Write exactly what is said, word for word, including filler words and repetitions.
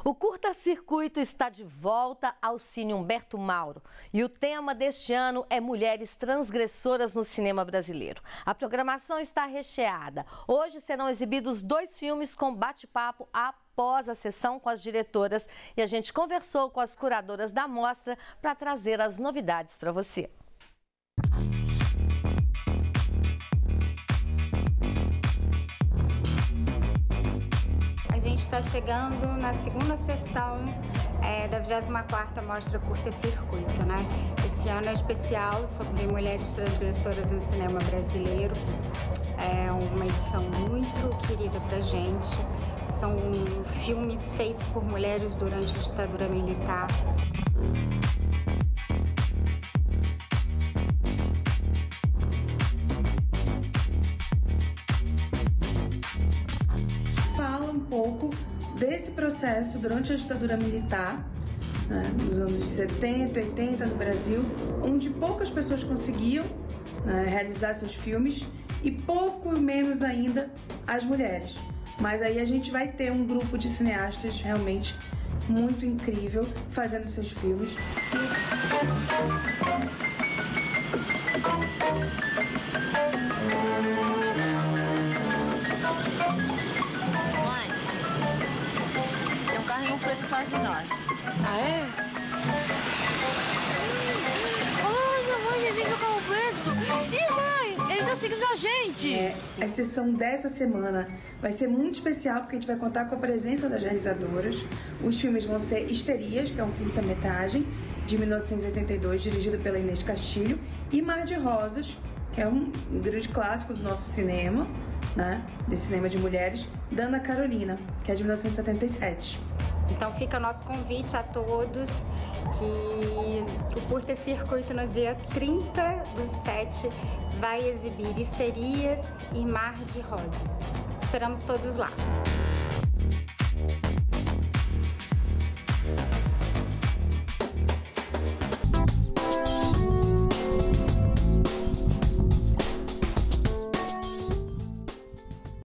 O curta-circuito está de volta ao Cine Humberto Mauro e o tema deste ano é Mulheres Transgressoras no Cinema Brasileiro. A programação está recheada. Hoje serão exibidos dois filmes com bate-papo após a sessão com as diretoras e a gente conversou com as curadoras da mostra para trazer as novidades para você. A gente está chegando na segunda sessão é, da vigésima quarta Mostra Curta-Circuito, né? Esse ano é especial sobre mulheres transgressoras no cinema brasileiro. É uma edição muito querida pra gente. São filmes feitos por mulheres durante a ditadura militar. Um pouco desse processo durante a ditadura militar, né, nos anos setenta, oitenta no Brasil, onde poucas pessoas conseguiam né, realizar seus filmes e pouco menos ainda as mulheres. Mas aí a gente vai ter um grupo de cineastas realmente muito incrível fazendo seus filmes. Carrinho preto atrás de nós. Ah, é? Olha, mãe, ele vem no carro preto. Ih, mãe, ele tá seguindo a gente. É, a sessão dessa semana vai ser muito especial, porque a gente vai contar com a presença das realizadoras. Os filmes vão ser Histerias, que é um curta-metragem de mil novecentos e oitenta e dois, dirigido pela Inês Castilho, e Mar de Rosas, que é um grande clássico do nosso cinema, né, desse cinema de mulheres, da Ana Carolina, que é de mil novecentos e setenta e sete. Então fica o nosso convite a todos que o Curta-Circuito no dia trinta do sete vai exibir Histerias e Mar de Rosas. Esperamos todos lá.